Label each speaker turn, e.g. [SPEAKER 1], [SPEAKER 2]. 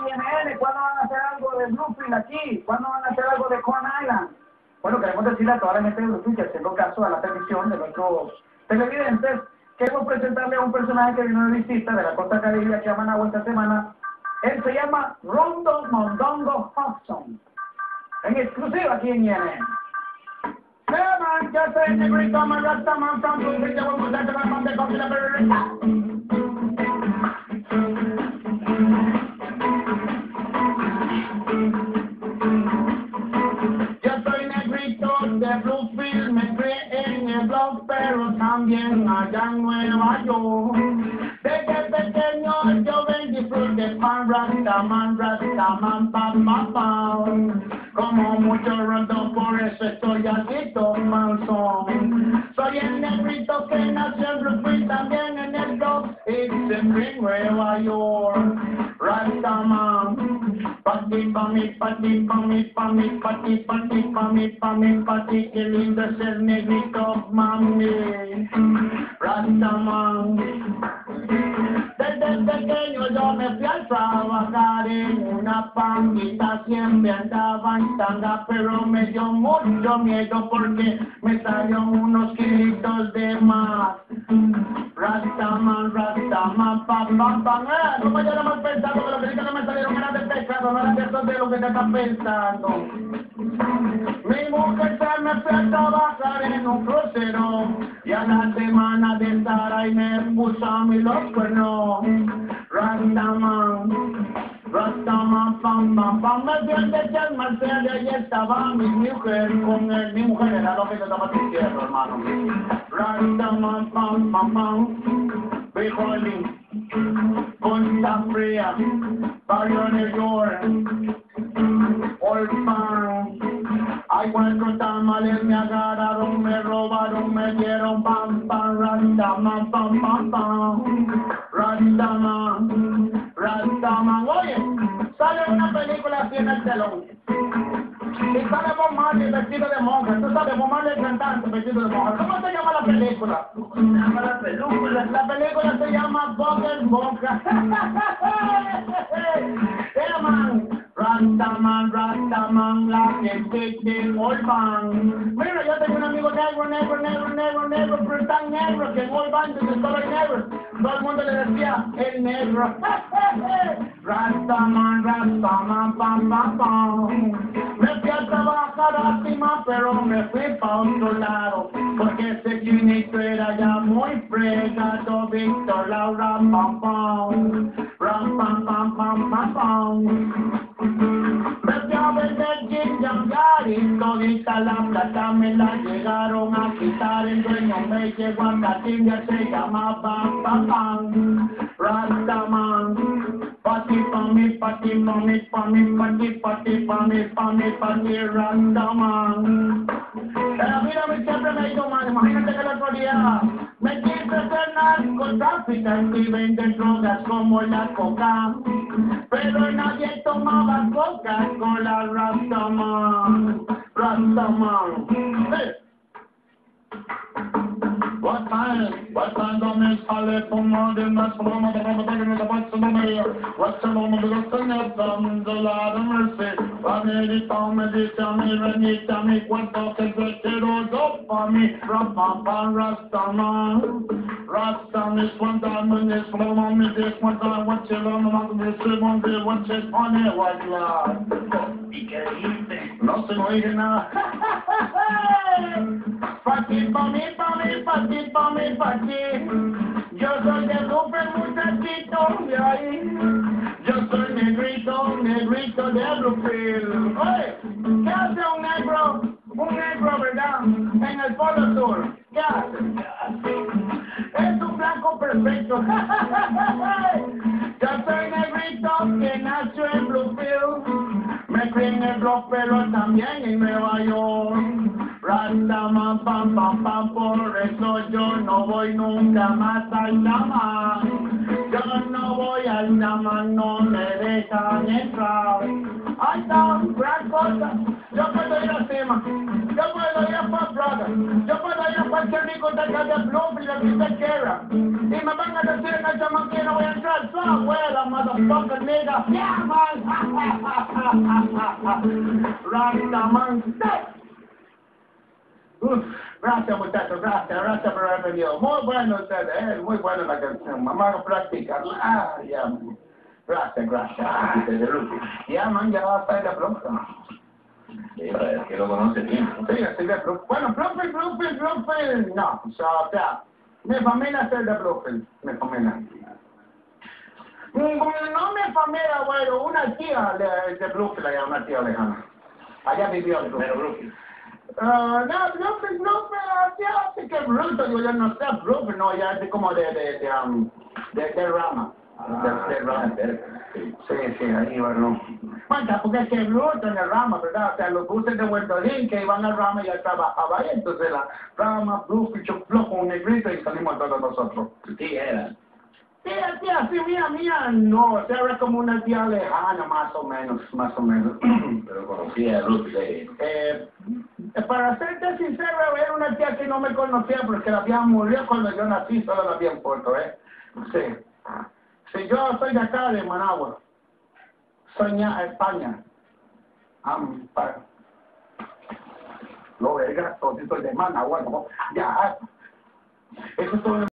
[SPEAKER 1] CNN, ¿cuándo van a hacer algo de Bluefield aquí? ¿Cuándo van a hacer algo de Corn Island? Bueno, queremos decirle a toda la gente de Bluefield que haciendo caso a la petición de nuestros televidentes, queremos presentarle a un personaje que vino de visita de la costa caribe aquí a Managua esta semana. Él se llama Rondo Mondongo Hudson. En exclusiva aquí en INN. Yeah, man, just say the great man, Rasta man from Bluefield, the one that from the coffee, de Bluefield, me crié en el Bronx, pero también allá en Nueva York. Desde pequeño yo vendí fruit de pan, Rastaman, pa. Como mucho rondo, por eso estoy aquí panzón. Soy el negrito que nació en Bluefield, también en el Bronx, en Nueva York. Rastaman. Pati, qué lindo es el negrito, mami. Rastaman. Desde pequeño yo me fui a trabajar en una panguita, siempre andaba en tanga, pero me dio mucho miedo porque me salieron unos kilitos de más. Rastaman, pa. Como yo era mal pensado, que los kilitos que me salieron eran de pecado, no eran de eso de lo que te estás pensando. Mi mujer se me fue a trabajar en un crucero y a la semana de estar ahí me puso a mí los cuernos. Rastaman, pam. Me dio el de Chel Marcel y estaba mi mujer con él. Mi mujer era lo que yo estaba diciendo, hermano. Rastaman, pam. Frijoles, Costa Fría, Barrio New York, Orpan. Hay 4 tamales, me agarraron, me robaron, me dieron pam, Rastaman, pam. Rastaman. Oye, sale una película así en el telón. Y sale Bob Marley vestido de monja. Tú sabes, Bob Marley cantante vestido de monja. ¿Cómo se llama la película? ¿Cómo se llama la película? La película se llama Bob el Monja. Yeah, man. Rastaman, la que te Olvan. Mira, yo tengo un amigo negro, pero tan negro que en Olvan yo solo hay negro. Todo el mundo le decía el negro. Rastaman, pam. Me fui a trabajar a Cima, pero me fui pa' otro lado, porque ese chinito era ya muy fregado. Víctor Laura, pam. Me fui a vender Ginjangar y todita la plata me la llegaron a quitar. El dueño me llegó a Catimia, se llamaba Papán. Rastaman. Pati, Rastaman. Pero mira, siempre me ha ido mal. Imagínate que el otro día me quise ser narcotraficante y vender drogas como la coca. Pero nadie tomaba Coca-Cola. Rastaman. Hey. What time do me sale como de más como de what's the moment of the net from the Lord of mercy. Vanity me dice a mí, venite a mí, cuento que se quiero yo pa' mí. Rastaman is one diamond, is one moment, this one time, what you learn among the seven day, what's it on it, white lad. ¿Y qué dice? No se me oye nada. Pati. Yo soy de Bluefield, muchachito de ahí. Yo soy negrito de Bluefield. Oye, ¿qué hace un negro, verdad? En el Polo Sur. ¿Qué hace? Es un blanco perfecto. Yo soy negrito que nació en Bluefield. Me crié en el Bronx, pero también en Nueva York. Rastaman, pam, por eso yo no voy nunca más al Daman. Yo no voy al Daman, no me dejan entrar. Ahí está, gran cosa. Yo puedo ir a Cima, yo puedo ir a Fort Brother, yo puedo ir a cualquier discoteca de Bluff y la que usted quiera. Y me van a decir en el chama que no voy a entrar. So, abuela, motherfucker, nigga. Yeah, man. Rastaman. Gracias, muchachos, gracias por haber venido. Muy bueno ustedes, muy buena la canción. Mamá lo practica. Ya. Gracias. Ya, man, ya va a estar de pronto.
[SPEAKER 2] Sí, que lo conoce bien.
[SPEAKER 1] Sí, así de Bluff. Bueno, Bluffy, no. O sea, mi familia es de Bluffy, mi familia. No mi familia, bueno, una tía de Bluffy, una tía lejana. Allá vivió en Bluffy. No, Bluffy, ya sé que bruto, yo ya no sé, Bluffy, no, ya es como de Rama. De Rama. Sí, ahí va, no. Bueno, porque es que bruto en el Rama, ¿verdad? O sea, los buses de Huertolín que iban al Rama ya trabajaba ahí, entonces la Rama, Bluffy, Choclo con un negrito y salimos todos nosotros.
[SPEAKER 2] Sí, era.
[SPEAKER 1] Sí, así, mía, no, o sea, era como una tía lejana, más o menos.
[SPEAKER 2] Pero conocía a Ruth.
[SPEAKER 1] Para serte sincero, era una tía que no me conocía porque la tía murió cuando yo nací, solo la había en Puerto, Sí, yo soy de acá, de Managua. Soy de España. Lo verga, soy de Managua, ¿no? Ya. Eso es todo.